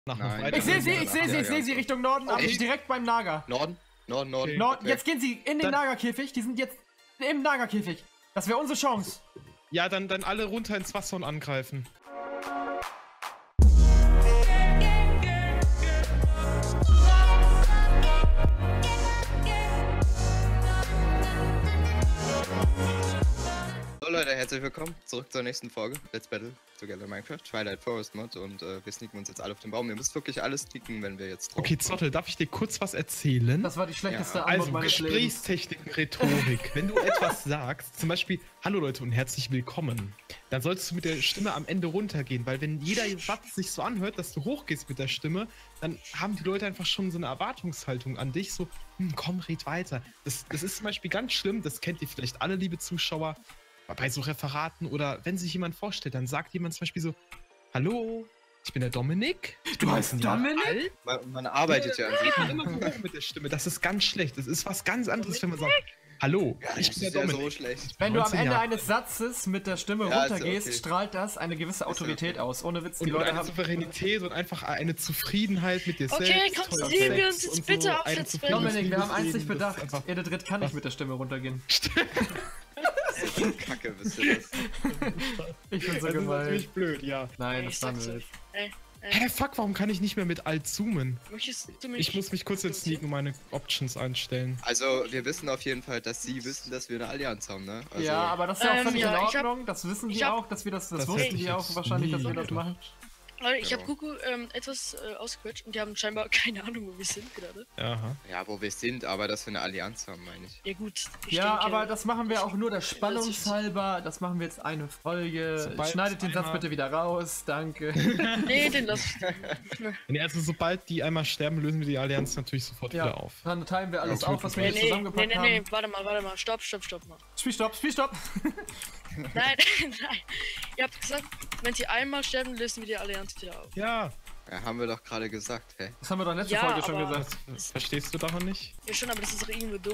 Noch Nein. weiter. Ich sehe sie Richtung Norden, aber direkt beim Nager. Norden? Norden. Okay. Norden, jetzt gehen sie in den Nagerkäfig, die sind jetzt im Nagerkäfig. Das wäre unsere Chance. Ja, dann alle runter ins Wasser und angreifen. So Leute, herzlich willkommen zurück zur nächsten Folge. Let's Battle Together Minecraft, Twilight Forest Mod und wir sneaken uns jetzt alle auf den Baum. Ihr müsst wirklich alles sneaken, wenn wir jetzt drauf. Okay, Zottel, darf ich dir kurz was erzählen? Das war die schlechteste Ja, Antwort Also meines Lebens. Gesprächstechniken, Rhetorik. Wenn du etwas sagst, zum Beispiel, hallo Leute und herzlich willkommen, dann solltest du mit der Stimme am Ende runtergehen, weil wenn jeder Satz sich so anhört, dass du hochgehst mit der Stimme, dann haben die Leute einfach schon so eine Erwartungshaltung an dich, so, komm, red weiter. Das ist zum Beispiel ganz schlimm, das kennt ihr vielleicht alle, liebe Zuschauer, bei so Referaten oder wenn sich jemand vorstellt, dann sagt jemand zum Beispiel so, hallo, ich bin der Dominik. Du heißt Dominik? Man arbeitet ja an sich. Immer so hoch mit der Stimme, das ist ganz schlecht. Das ist was ganz anderes, wenn man sagt, hallo, ich bin der Das ist ja Dominik. so schlecht. Wenn du am 19 Ende Jahre. eines Satzes mit der Stimme Ja, ist runtergehst, okay. strahlt das eine gewisse Autorität aus. Ohne Witz, die Und Leute eine haben... Souveränität und einfach eine Zufriedenheit mit dir Okay, selbst. konzentrieren wir uns Sex jetzt und bitte so, auf eine Let's Zufriedenheit Battle. Dominik, wir haben eins nicht Liebesleben, das bedacht. ist einfach- Edith kann nicht Was? mit der Stimme runtergehen. Kacke, wisst ihr das? Ich bin so Das ist gemein. natürlich blöd, ja. Nein, Ich das war sag's mir euch. nicht. Hä, fuck, warum kann ich nicht mehr mit Alt zoomen? Möchtest du mich... Ich muss mich kurz jetzt sneaken und meine Options einstellen. Also, wir wissen auf jeden Fall, dass sie wissen, dass wir eine Allianz haben, ne? Also, Ja, aber das ist ja auch völlig ja, in ich hab- Ordnung. Das wissen die ich hab- auch, dass wir das Das wussten hätte ich die auch jetzt wahrscheinlich, dass nie wir das gedacht. machen. Leute, ich habe Ja. Kuku etwas ausgequetscht und die haben scheinbar keine Ahnung, wo wir sind gerade. Aha. ja, wo wir sind, aber dass wir eine Allianz haben, meine ich. Ja gut. Ich Ja, denke, aber das machen wir auch nur der Spannungshalber. Das machen wir jetzt eine Folge. Sobald Schneidet den Satz einer- bitte wieder raus. Danke. Nee, den lass ich. Also sobald die einmal sterben, lösen wir die Allianz natürlich sofort Ja, wieder auf. dann teilen wir alles Ja, auf, was wir Nee, jetzt nee, zusammengepackt nee, haben. warte mal. Stopp mal. Spielstopp. Nein, nein. Ihr habt gesagt, wenn sie einmal sterben, lösen wir die Allianz wieder auf. Ja, Ja, haben wir doch gerade gesagt, hä? Das haben wir doch letzte Ja, Folge schon aber- gesagt. das verstehst du daran nicht? Ja schon, aber das ist doch irgendwie dumm.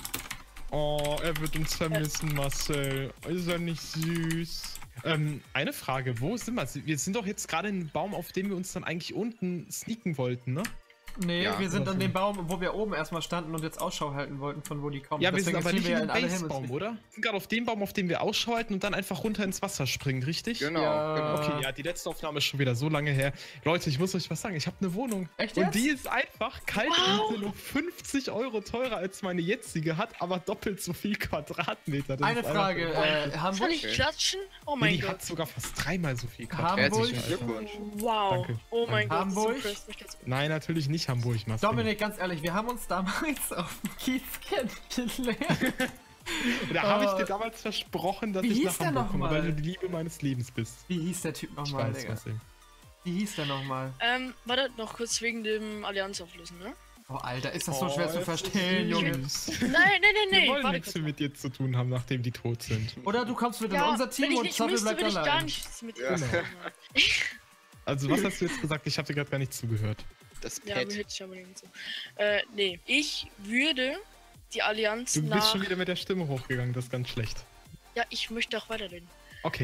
Oh, er wird uns vermissen, Marcel. Ist er nicht süß? Eine Frage, wo sind wir? Wir sind doch jetzt gerade in einem Baum, auf dem wir uns dann eigentlich unten sneaken wollten, ne? Nee, Ja, wir sind oder an so. dem Baum, wo wir oben erstmal standen und jetzt Ausschau halten wollten, von wo die kommen. Ja, wir sind Deswegen aber ziehen nicht wir in ja dem alle Basebaum, Himmels- oder? Wir sind gerade auf dem Baum, auf dem wir Ausschau halten und dann einfach runter ins Wasser springen, richtig? Genau, Ja. genau. Okay, ja, die letzte Aufnahme ist schon wieder so lange her. Leute, ich muss euch was sagen, ich habe eine Wohnung. Echt Und jetzt? die ist einfach Kaltakquise nur 50 € teurer als meine jetzige, hat aber doppelt so viel Quadratmeter. Das Eine ist einfach Frage, gewaltig. Soll Hamburg? ich klatschen? Oh Nee, mein die Gott. hat sogar fast dreimal so viel Hamburg? Herzlichen Alter. Glückwunsch. Wow. Danke. Oh mein Gott. Hamburg? Das ist so crazy. Nein, natürlich nicht Hamburg, Marcel. Dominik, ganz ehrlich, wir haben uns damals auf dem Kiez kennengelernt. Da habe ich dir damals versprochen, dass Wie ich hieß nach der Hamburg komme, nochmal? weil du die Liebe meines Lebens bist. Wie hieß der Typ Ich nochmal, weiß, Digga? Marcel. Wie hieß der nochmal? Warte noch kurz wegen dem Allianz auflösen, ne? Oh, Alter, ist das so schwer zu verstehen, Junge. Nein, Wir wollen warte nichts kurz mehr mit dir zu tun haben, nachdem die tot sind. Oder du kommst mit in Ja, unser wenn Team ich und nicht Zoffel müsste, bleibt würde ich gar allein. nichts mit Ja. dir machen. Also, was hast du jetzt gesagt? Ich habe dir gerade gar nicht zugehört. Das Ja, Pad. hätte ich aber nicht so. Nee. Ich würde die Allianz Du bist nach... schon wieder mit der Stimme hochgegangen, das ist ganz schlecht. Ja, ich möchte auch weiterreden. Okay.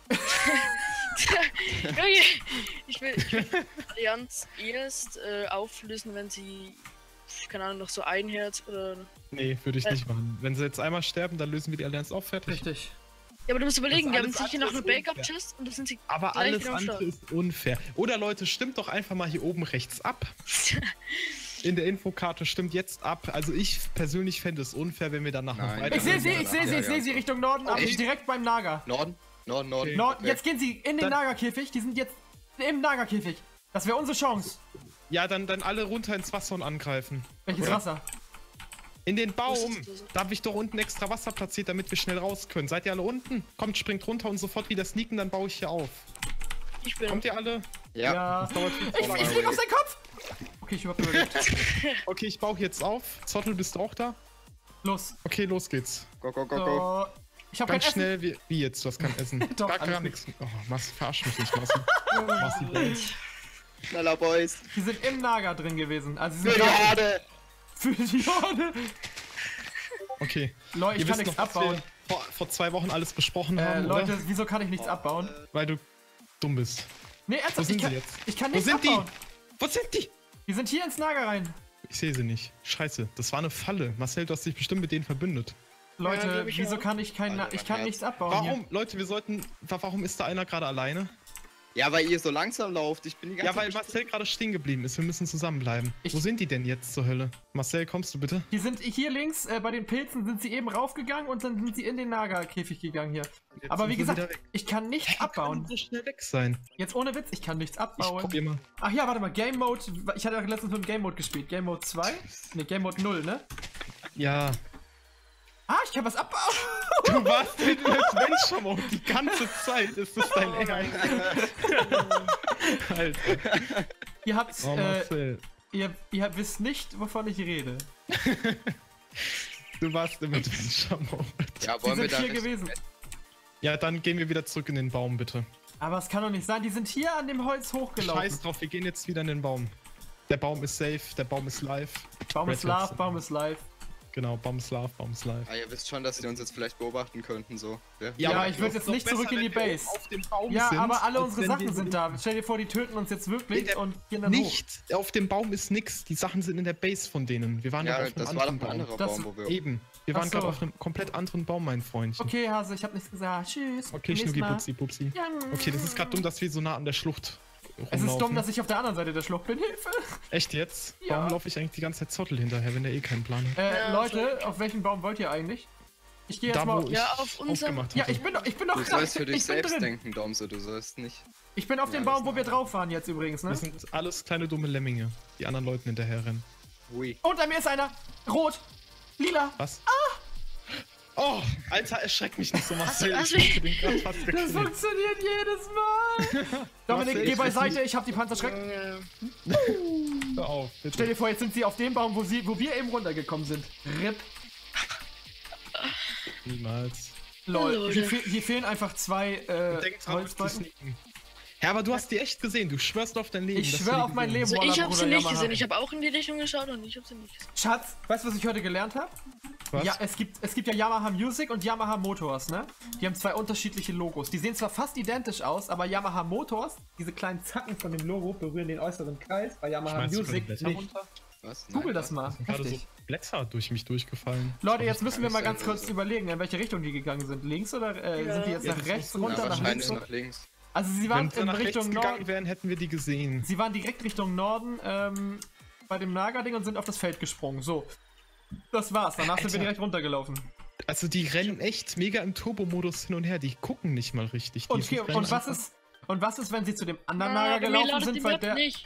Junge, ich will die Allianz erst auflösen, wenn sie, keine Ahnung, noch so ein Herz oder... Nee, würde ich nicht machen. Wenn sie jetzt einmal sterben, dann lösen wir die Allianz auf, fertig. Richtig. Ja, aber du musst überlegen, Das wir haben alles sicher noch eine andere ist Backup-Chest und da sind sie Aber gleich alles wieder am andere Start. ist unfair. Oder Leute, stimmt doch einfach mal hier oben rechts ab. In der Infokarte stimmt jetzt ab. Also ich persönlich fände es unfair, wenn wir danach noch Nein. weiter... Ich sehe sie, Ja, ich sehe sie Richtung Norden, aber Echt? direkt beim Nager. Norden? Norden. Okay. Norden, jetzt gehen sie in den Dann- Nagerkäfig, die sind jetzt im Nagerkäfig. Das wäre unsere Chance. Ja, dann alle runter ins Wasser und angreifen. Welches Oder? Wasser? In den Was Baum! ist das? Da habe ich doch unten extra Wasser platziert, damit wir schnell raus können. Seid ihr alle unten? Kommt, springt runter und sofort wieder sneaken, dann baue ich hier auf. Ich bin... Kommt ihr alle? Ja. Das dauert viel zu Ich lange. flieg auf seinen Kopf! Okay, ich hab überlebt. Okay, ich baue jetzt auf. Zottel, bist du auch da? Los. Okay, los geht's. Go. So. Ich hab kein Ganz Essen. schnell, wie jetzt? Du hast kein Essen. Doch, gar alles nichts. Oh, Massi, verarsch mich nicht, Massi. Massi, Schneller, Boys. Die sind im Nager drin gewesen. Also sie sind gerade Milliarde. für die Horde. okay. Leute, ich Ihr kann wisst nichts noch, was wir abbauen. vor 2 Wochen alles besprochen haben, Leute, oder? wieso kann ich nichts abbauen? Weil du dumm bist. Nee, Wo ernsthaft, sind ich kann, sie jetzt? ich kann Wo nichts sind die? abbauen. Wo sind die? Die sind hier ins Nager rein. Ich sehe sie nicht. Scheiße, das war eine Falle. Marcel, du hast dich bestimmt mit denen verbündet. Leute, glaub ich wieso auch. kann ich kein... Alter, Ich kann mein nichts abbauen Warum, Leute, warum ist da einer gerade alleine? Ja, weil ihr so langsam lauft. Ich bin die ganze Ja, weil Zeit Marcel gerade stehen geblieben ist. Wir müssen zusammenbleiben. Wo sind die denn jetzt zur Hölle? Marcel, kommst du bitte? Die sind hier links, bei den Pilzen sind sie eben raufgegangen und dann sind sie in den Nagerkäfig gegangen hier. Jetzt Aber sind wie sie gesagt, wieder weg. ich kann nichts abbauen. so schnell weg sein. Jetzt ohne Witz, ich kann nichts Ich abbauen. probier mal. Ach ja, warte mal, Game Mode. Ich hatte ja letztens mit dem Game Mode gespielt. Game Mode 2? Ne, Game Mode 0, ne? Ja. Ah, ich kann was abbauen. Du warst in Adventure Mode die ganze Zeit. Ist das dein Ernst? Alter. Ihr habt, Oh, Marcel. ihr wisst nicht, wovon ich rede. Du warst im Adventure Mode. Ja, Sie wollen wir sind da hier nicht- gewesen. Ja, dann gehen wir wieder zurück in den Baum, bitte. Aber es kann doch nicht sein. Die sind hier an dem Holz hochgelaufen. Scheiß drauf, wir gehen jetzt wieder in den Baum. Der Baum ist safe, der Baum ist live. Baum ist Red love, Hats. Baum ist live. Genau, Baum ist live, Baum ist live. Ah, ihr wisst schon, dass sie uns jetzt vielleicht beobachten könnten, so. Ja, aber ich würd jetzt nicht zurück in die Base. Auf dem Baum Ja, sind, aber alle als unsere wenn Sachen wir sind da. Stell dir vor, die töten uns jetzt wirklich Nee, der- und gehen dann hoch. Nicht, auf dem Baum ist nix. Die Sachen sind in der Base von denen. Wir waren Ja, doch auf einem das war doch anderen ein Baum. anderer Das- Baum, wo wir... Eben. Wir Ach waren gerade so. auf einem komplett anderen Baum, mein Freundchen. Okay, Hase, ich hab nichts gesagt. Tschüss. Okay, Bis Schnucki, nächstes Mal. Pupsi, Pupsi. Ja. Okay, das ist gerade dumm, dass wir so nah an der Schlucht rumlaufen. Es ist dumm, dass ich auf der anderen Seite der Schlucht bin. Hilfe. Echt jetzt? Ja. Warum laufe ich eigentlich die ganze Zeit Zottel hinterher, wenn der eh keinen Plan hat? Ja, Leute, auf welchen Baum wollt ihr eigentlich? Ich gehe jetzt Da, mal. wo ich Ja, auf unserem- aufgemacht Ja, hatte. ich bin doch Du gerade. sollst für dich Ich bin selbst drin. denken, Domso, du sollst nicht... Ich bin auf dem Ja, Baum, das wo wir drauf waren jetzt übrigens, ne? Das sind alles kleine dumme Lemminge, die anderen Leuten hinterher rennen. Ui. Unter mir ist einer. Rot. Lila. Was? Oh, Alter, erschreck mich nicht so, Marcel. hast Ich hätte den grad fast Das gekillt. funktioniert jedes Mal. Dominik, Marcel, geh ich beiseite, weiß ich hab die Panzerschreck. Hör auf, bitte. Stell dir vor, jetzt sind sie auf dem Baum, wo wir eben runtergekommen sind. RIP. Niemals. Lol. Leute. Hier fehlen einfach zwei Denk dran, euch zu Holzbalken. sneaken. Ja, aber du hast die echt gesehen. Du schwörst auf dein Leben. Ich dass du schwör die auf mein gesehen Leben. Also ich Walla, habe sie Bruder, nicht Yamaha. gesehen. Ich habe auch in die Richtung geschaut und ich habe sie nicht gesehen. Schatz, weißt du, was ich heute gelernt habe? hast. Was? Ja, es gibt ja Yamaha Music und Yamaha Motors, ne? Die haben zwei unterschiedliche Logos. Die sehen zwar fast identisch aus, aber Yamaha Motors, diese kleinen Zacken von dem Logo berühren den äußeren Kreis, bei Yamaha Schmeißt du Music Blätter nicht. runter? Was? Google das mal. Sind gerade so Heftig. Blätter durch mich durchgefallen. Leute, jetzt müssen wir mal nicht ganz sein, kurz also. überlegen, in welche Richtung die gegangen sind. Links oder Ja. sind die jetzt Ja, nach das rechts musst du- runter, Ja, nach wahrscheinlich links? nach links. Also sie waren Wenn sie in nach rechts Richtung gegangen Norden. wären, hätten wir die gesehen. Sie waren direkt Richtung Norden bei dem Nagerding und sind auf das Feld gesprungen. So. Das war's. Danach sind wir Alter. direkt runtergelaufen. Also die rennen echt mega im Turbo-Modus hin und her. Die gucken nicht mal richtig. Die Und, hier, rennen und, was einfach- ist, und was ist, wenn sie zu dem anderen Ah, Nager bei mir gelaufen ladet sind, die weil Map der nicht.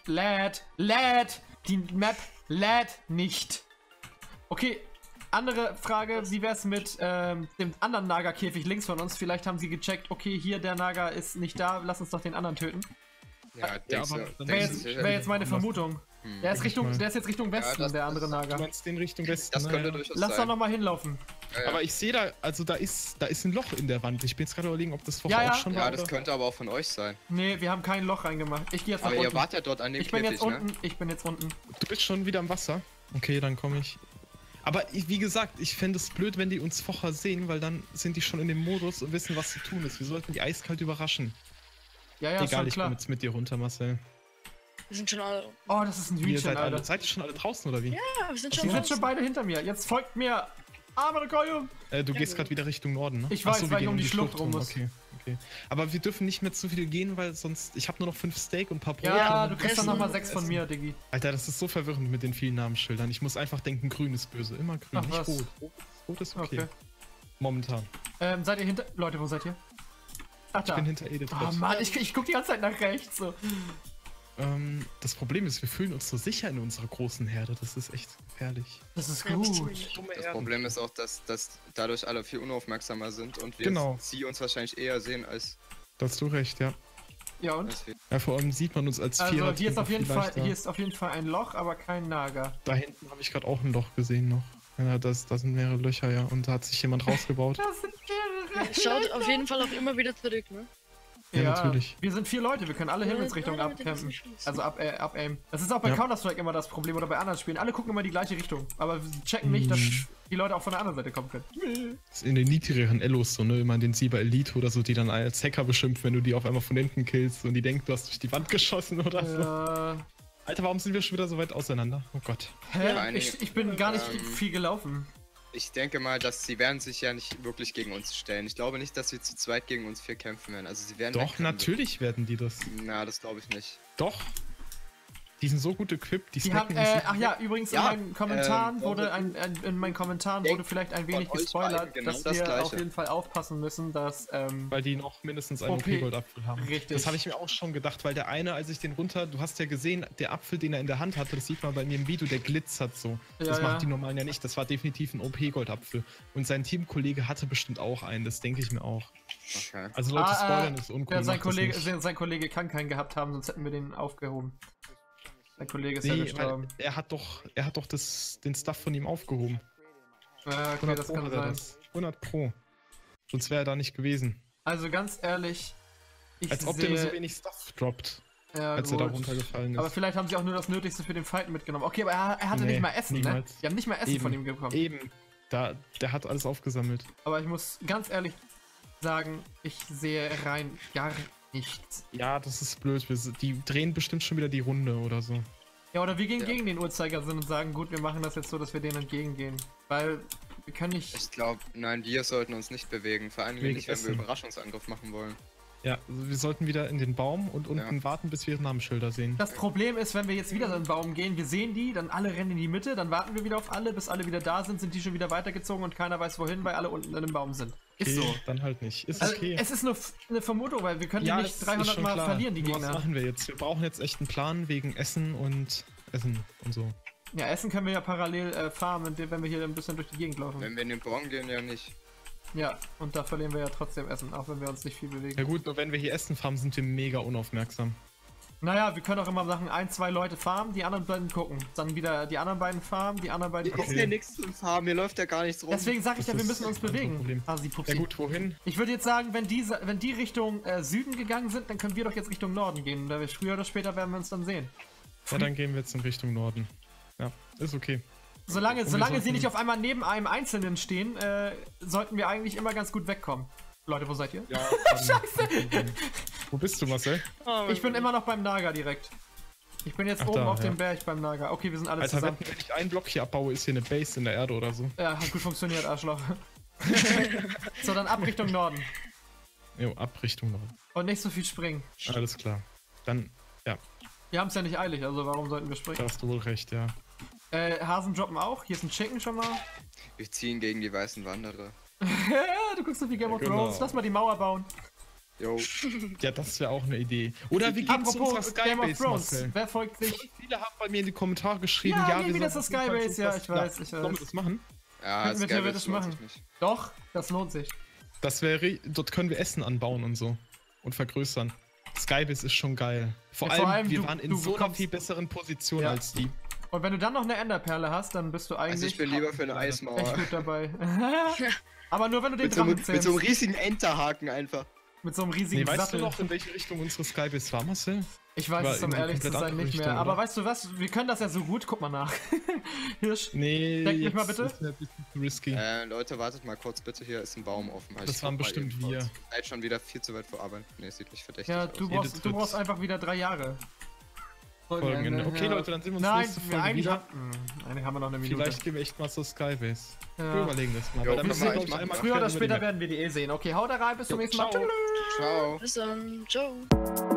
lädt. Die Map lädt nicht. Okay, andere Frage, wie wär's mit dem anderen Nagerkäfig links von uns? Vielleicht haben sie gecheckt, okay, hier der Nager ist nicht da, lass uns doch den anderen töten. Ja, denkst aber du, dann Wäre denkst jetzt, du wär jetzt meine Vermutung. Der ist, Denk ich mal. der ist jetzt Richtung Westen, das- der andere das- Du Nager. meinst den Richtung Westen. Das könnte naja. durchaus Lass doch sein. nochmal hinlaufen. Aber ich sehe da, also da ist ein Loch in der Wand. Ich bin jetzt gerade überlegen, ob das vorher Ja, ja. auch schon war. Ja, das oder? könnte aber auch von euch sein. Nee, wir haben kein Loch reingemacht. Ich gehe jetzt nach Aber ihr unten. wart ja dort an dem Ich bin jetzt Käfig, ne? unten. Ich bin jetzt unten. Du bist schon wieder im Wasser. Okay, dann komme ich. Aber wie gesagt, ich fände es blöd, wenn die uns vorher sehen, weil dann sind die schon in dem Modus und wissen, was zu tun ist. Wir sollten die eiskalt überraschen. Ja, ist Egal, schon ich klar. komme jetzt mit dir runter, Marcel. Wir sind schon alle. Oh, das ist ein Ihr Hühnchen, seid Alter. alle. Seid ihr schon alle draußen oder wie? Ja, wir sind Die schon sind draußen. schon beide hinter mir. Jetzt folgt mir. Amerikanium. Du gehst gerade wieder Richtung Norden, ne? Ich Ach weiß, wir weil ich gehen um die Schlucht rum muss. Okay, okay. Aber wir dürfen nicht mehr zu viel gehen, weil sonst. Ich habe nur noch 5 Steak und ein paar Brote. Ja, und du kriegst dann Essen. nochmal 6 von mir, Diggi. Alter, das ist so verwirrend mit den vielen Namensschildern. Ich muss einfach denken, grün ist böse. Immer grün, Ach, nicht was? rot. Rot ist okay. Okay. Momentan. Seid ihr hinter. Leute, wo seid ihr? Ach, Ich da. bin hinter Edith. Oh Mann, ich guck die ganze Zeit nach rechts. So. Das Problem ist, wir fühlen uns so sicher in unserer großen Herde. Das ist echt gefährlich. Das ist Ja, das gut. ist Das Problem ist auch, dass dadurch alle viel unaufmerksamer sind und wir Genau. sie uns wahrscheinlich eher sehen als Da hast du recht, ja. Ja, und? wir. Ja, vor allem sieht man uns als Also, Vierer. hier ist, auf jeden Fall, leichter. hier ist auf jeden Fall ein Loch, aber kein Nager. Da hinten habe ich gerade auch ein Loch gesehen noch. Ja, da sind mehrere Löcher, ja. Und da hat sich jemand rausgebaut. Das sind mehrere. Schaut auf jeden Fall auch immer wieder zurück, ne? Ja, natürlich. Wir sind 4 Leute, wir können alle Ja, Himmelsrichtungen ja, mit dem abcampen. müssen wir schießen. Also abaimen. Das ist auch bei Ja. Counter-Strike immer das Problem oder bei anderen Spielen. Alle gucken immer die gleiche Richtung. Aber sie checken nicht, dass die Leute auch von der anderen Seite kommen können. Das ist in den niedrigeren Ellos so, ne? Immer in den Sieber Elite oder so, die dann als Hacker beschimpfen, wenn du die auf einmal von hinten killst und die denken, du hast durch die Wand geschossen oder so. Alter, warum sind wir schon wieder so weit auseinander? Oh Gott. Hä? Ich bin gar nicht viel gelaufen. Ich denke mal, dass sie werden sich ja nicht wirklich gegen uns stellen. Ich glaube nicht, dass sie zu zweit gegen uns 4 kämpfen werden. Also sie werden Doch, wegrennen. natürlich werden die das. Na, das glaube ich nicht. Doch. Die sind so gut equipped, die Die haben, snacken uns ach ja, übrigens Ja, in meinen Kommentaren wurde in wurde vielleicht ein wenig von euch gespoilert, beiden genau dass das wir Gleiche. auf jeden Fall aufpassen müssen, dass weil die noch mindestens einen OP OP-Goldapfel haben. Richtig. Das habe ich mir auch schon gedacht, weil der eine, als ich den du hast ja gesehen, der Apfel, den er in der Hand hatte, das sieht man bei mir im Video, der glitzert so. Das Ja, macht ja. die normalen ja nicht, das war definitiv ein OP-Goldapfel. Und sein Teamkollege hatte bestimmt auch einen, das denke ich mir auch. Okay. Also Leute, spoilern ist uncool. ja, sein macht das nicht. Sein Kollege kann keinen gehabt haben, sonst hätten wir den aufgehoben. Sein Kollege ist ja Nee, gestorben. weil er hat doch den Stuff von ihm aufgehoben. Okay, das kann hat er sein. das. 100 Pro. Sonst wäre er da nicht gewesen. Also ganz ehrlich, ich Als ob sehe, der so wenig Stuff droppt, ja, als er da gut. runtergefallen ist. Aber vielleicht haben sie auch nur das Nötigste für den Fight mitgenommen. Okay, aber er hatte Nee, nicht mal Essen, ne? niemals. Die haben nicht mal Essen Eben. von ihm bekommen. Eben. Der hat alles aufgesammelt. Aber ich muss ganz ehrlich sagen, ich sehe rein gar nichts. Ja, das ist blöd. Die drehen bestimmt schon wieder die Runde oder so. Ja, oder wir gehen Ja. gegen den Uhrzeigersinn und sagen, gut, wir machen das jetzt so, dass wir denen entgegengehen. Weil wir können nicht... Ich glaube, nein, wir sollten uns nicht bewegen. Vor allem Wegen nicht, wenn wir Essen. Überraschungsangriff machen wollen. Ja, also wir sollten wieder in den Baum und unten warten, bis wir ihre Namensschilder sehen. Das Problem ist, wenn wir jetzt wieder in den Baum gehen, wir sehen die, dann alle rennen in die Mitte, dann warten wir wieder auf alle, bis alle wieder da sind die schon wieder weitergezogen und keiner weiß wohin, weil alle unten in dem Baum sind. Ist Okay, so. dann halt nicht. Ist Also, okay. es ist nur eine Vermutung, weil wir können die es nicht ist 300 schon Mal klar. verlieren, die Nur Was Gegner. machen wir jetzt? Wir brauchen jetzt echt einen Plan wegen Essen und so. Ja, Essen können wir ja parallel farmen, wenn wir hier ein bisschen durch die Gegend laufen. Wenn wir in den Baum gehen, ja nicht. Ja, und da verlieren wir ja trotzdem Essen, auch wenn wir uns nicht viel bewegen. Ja gut, nur wenn wir hier Essen farmen, sind wir mega unaufmerksam. Naja, wir können auch immer Sachen, 1, 2 Leute farmen, die anderen beiden gucken. Dann wieder die anderen beiden farmen, die anderen beiden Hier ist gucken. ja nichts zum Farben, hier läuft ja gar nichts rum. Deswegen sage ich Das ja, wir ist müssen uns kein bewegen. Problem. Hasi, Pupsi. Ja gut, wohin? Ich würde jetzt sagen, wenn die Richtung Süden gegangen sind, dann können wir doch jetzt Richtung Norden gehen. Da wir früher oder später werden wir uns dann sehen. Ja, dann gehen wir jetzt in Richtung Norden. Ja, ist okay. Solange sie sollten- nicht auf einmal neben einem Einzelnen stehen, sollten wir eigentlich immer ganz gut wegkommen. Leute, wo seid ihr? Ja, Wo bist du, Marcel? Oh, Ich bin immer noch beim Naga direkt. Ich bin jetzt Ach, oben da, auf ja. dem Berg beim Naga. Okay, wir sind alle Alter, zusammen. wenn ich einen Block hier abbaue, ist hier eine Base in der Erde oder so. Ja, hat gut funktioniert, Arschloch. So, dann ab Richtung Norden. Jo, ab Richtung Norden. Und nicht so viel springen. Alles klar. Dann, ja, Wir haben es ja nicht eilig, also warum sollten wir da springen? hast du wohl recht, ja. Hasen droppen auch. Hier ist ein Chicken schon mal. Wir ziehen gegen die weißen Wanderer. Du guckst so viel Game of genau. Thrones. Lass mal die Mauer bauen. Jo. Ja, das wäre auch eine Idee. Oder wir gehen zu unserer Apropos Game of Skybase, Thrones. Marcel. Wer folgt sich? Viele haben bei mir in die Kommentare geschrieben, Ja, ja, gehen wir wieder sollten zur Skybase. Ja, ich weiß, ich Sollen wir weiß. das machen? Ja, Könnten wir Skybase theoretisch lohnt machen. sich nicht. Doch, das lohnt sich. Das wäre, dort können wir Essen anbauen und so. Und vergrößern. Skybase ist schon geil. Vor Ja, allem, wir du- waren in du so einer bekommst- viel besseren Position Ja. als die. Und wenn du dann noch eine Enderperle hast, dann bist du eigentlich Also ich bin lieber für eine echt Eismauer. gut dabei. Aber nur wenn du den Mit so, Drachen mit so einem zählst. riesigen Enterhaken einfach. Mit so einem riesigen Nee, weißt Sattel. du noch, in welche Richtung unsere Skybase war, Marcel? Ich weiß War es, um irgendwie ehrlich zu komplett sein, andere nicht mehr. Richtung, Aber oder? weißt du was? Wir können das ja so gut. Guck mal nach. Hirsch. Nee, Denk mich jetzt mal bitte. ist mir ein bisschen zu risky. Leute, wartet mal kurz bitte, hier ist ein Baum offen. Das Ich waren guck mal bestimmt eben kurz. wir. Ihr seid schon wieder viel zu weit vor Arbeit. Ne, sieht nicht verdächtig Ja, aus. du Jede brauchst Dritt. einfach wieder 3 Jahre. Folgenende. Okay, Leute, dann sehen wir uns Nein, nächste Folge eigentlich, wieder. eigentlich haben wir noch eine Minute. Vielleicht gehen wir echt mal zur Skybase. Wir Ja. überlegen das mal. Jo, weil dann wir müssen wir, machen- glaub ich, machen einmal wir. Früher oder quer über die später Map. werden wir die eh sehen. Okay, haut da rein, bis zum nächsten Mal. ciao. Tschüss. Ciao. Bis dann. Ciao.